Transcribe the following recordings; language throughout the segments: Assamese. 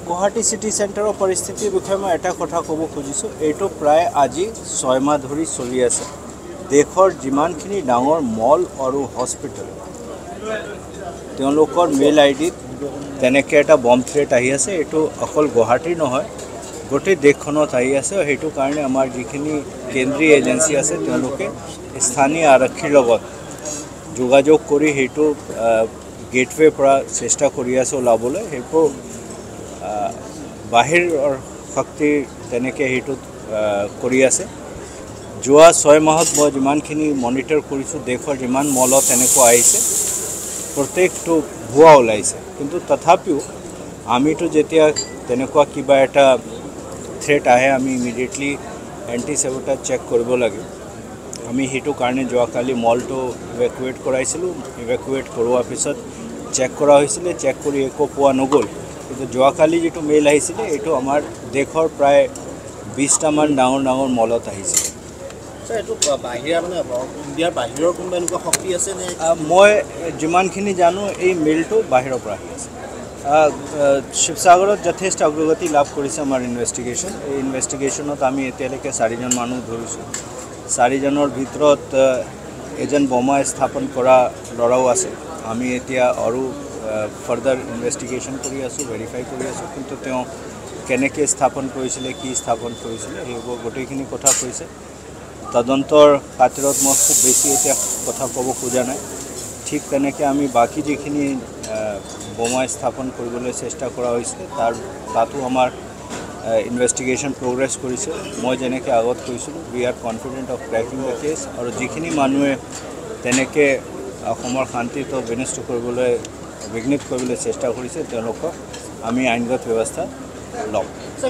गुवाहाटी सिटी सेंटर परिस्थितिर विषय मैं एटा कथा कब खुजिছোঁ এইটো प्राय আজি 6 माह धरि चलि আছে। देशर जिमानखिनि डाঙर मल और हस्पिटल তেওঁলোকৰ मेल आईडी তেনেকে এটা बम थ्रेट आहि আছে। এইটো অকল গুৱাহাটী নহয় গোটেই দেশখনত আহি আছে। সেইটো কাৰণে আমাৰ যিখিনি কেন্দ্ৰীয় এজেন্সি আছে তেওঁলোকে স্থানীয় আৰক্ষীৰ লগত যোগাযোগ কৰি সেইটো गेटवे পৰা চেষ্টা কৰি আছে ওলাবলৈ। সেইটো বাহিৰৰ শক্তি তেনেকে সেইটো কৰি আছে। যোৱা 6 মাহত মই যিমানখিনি মনিটৰ কৰিছোঁ দেশৰ যিমান মলত তেনেকুৱা আহিছে প্ৰত্যেকটো ভুৱা ওলাইছে। কিন্তু তথাপিও আমিতো যেতিয়া তেনেকুৱা কিবা এটা থ্ৰেট আহে আমি ইমিডিয়েটলি এন্টি সেবোটাজ চেক কৰিব লাগে। আমি সেইটো কাৰণে যোৱাকালি মলটো ইভেকুৱেট কৰাইছিলোঁ। ইভেকুৱেট কৰোৱাৰ পিছত চেক কৰা হৈছিলে। চেক কৰি একো পোৱা নগ'ল। কিন্তু যোৱাকালি যেটো মেইল আহিছিলে এইটো আমাৰ দেশৰ প্ৰায় 20টা মান ডাঙৰ ডাঙৰ মলত আহিছে। এইটো বাহিৰা মানে ইণ্ডিয়াৰ বাহিৰৰ কোনোবা এনেকুৱা শক্তি আছে নে? মই যিমানখিনি জানো এই মেইলটো বাহিৰৰ পৰা আহি আছে। শিৱসাগৰত যথেষ্ট অগ্ৰগতি লাভ কৰিছে আমাৰ ইনভেষ্টিগেশ্যন। এই ইনভেষ্টিগেশ্যনত আমি এতিয়ালৈকে 4জন মানুহ ধৰিছোঁ। 4জনৰ ভিতৰত এজন বোমা স্থাপন কৰা ল'ৰাও আছে। আমি এতিয়া আৰু ফাৰ্দাৰ ইনভেষ্টিগেশ্যন কৰি আছোঁ, ভেৰিফাই কৰি আছোঁ। কিন্তু তেওঁ কেনেকৈ স্থাপন কৰিছিলে, কি স্থাপন কৰিছিলে সেইবোৰ গোটেইখিনি কথা কৈছে। তদন্তৰ খাতিৰত মই খুব বেছি এতিয়া কথা ক'ব খোজা নাই। ঠিক তেনেকৈ আমি বাকী যিখিনি বোমা স্থাপন কৰিবলৈ চেষ্টা কৰা হৈছিলে তাতো আমাৰ ইনভেষ্টিগেশ্যন প্ৰগ্ৰেছ কৰিছে। মই যেনেকৈ আগত কৈছিলোঁ we are confident of cracking the case. আৰু যিখিনি মানুহে তেনেকৈ অসমৰ শান্তিটো বিনষ্ট কৰিবলৈ বিঘ্নিত কৰিবলৈ চেষ্টা কৰিছে তেওঁলোকক আমি আইনগত ব্যৱস্থা ল'ম।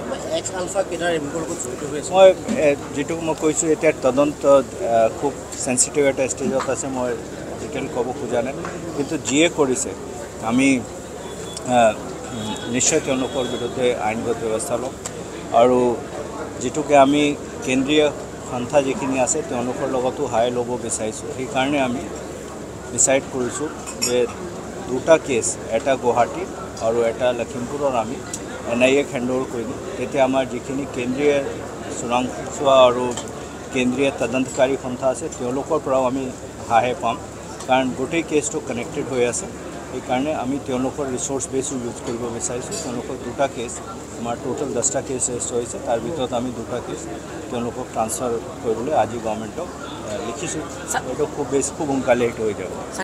মই যেটো মই কৈছোঁ এতিয়া তদন্ত খুব সেন্সিটিভ এটা ষ্টেজত আছে। মই ডিটেইল ক'ব খোজা নাই। কিন্তু যিয়ে কৰিছে আমি নিশ্চয় তেওঁলোকৰ বিৰুদ্ধে আইনগত ব্যৱস্থা ল'ম। আৰু যেটোকে আমি কেন্দ্ৰীয় সংস্থা যিখিনি আছে তেওঁলোকৰ লগতো হাই ল'ব বিচাৰিছোঁ। সেইকাৰণে আমি ডিসাইড কৰিছোঁ যে 2টা কেছ, এটা গুৱাহাটী আৰু এটা লখিমপুৰৰ আমি NIA হেণ্ডঅভাৰ কৰি দিম। তেতিয়া আমাৰ যিখিনি কেন্দ্ৰীয় চোৰাংচোৱা আৰু কেন্দ্ৰীয় তদন্তকাৰী সংস্থা আছে তেওঁলোকৰ পৰাও আমি সহায় পাম। কাৰণ গোটেই কেছটো কানেক্টেড হৈ আছে। সেইকাৰণে আমি তেওঁলোকৰ ৰিচোৰ্চ বেছো ইউজ কৰিব বিচাৰিছোঁ। তেওঁলোকৰ 2টা কেছ আমাৰ টোটেল 10টা কেছ ৰেজিষ্টাৰ হৈছে। তাৰ ভিতৰত আমি 2টা কেছ তেওঁলোকক ট্ৰান্সফাৰ কৰিবলৈ আজি গভৰ্ণমেণ্টক লিখিছোঁ। এইটো খুব সোনকালে এইটো হৈ যাব।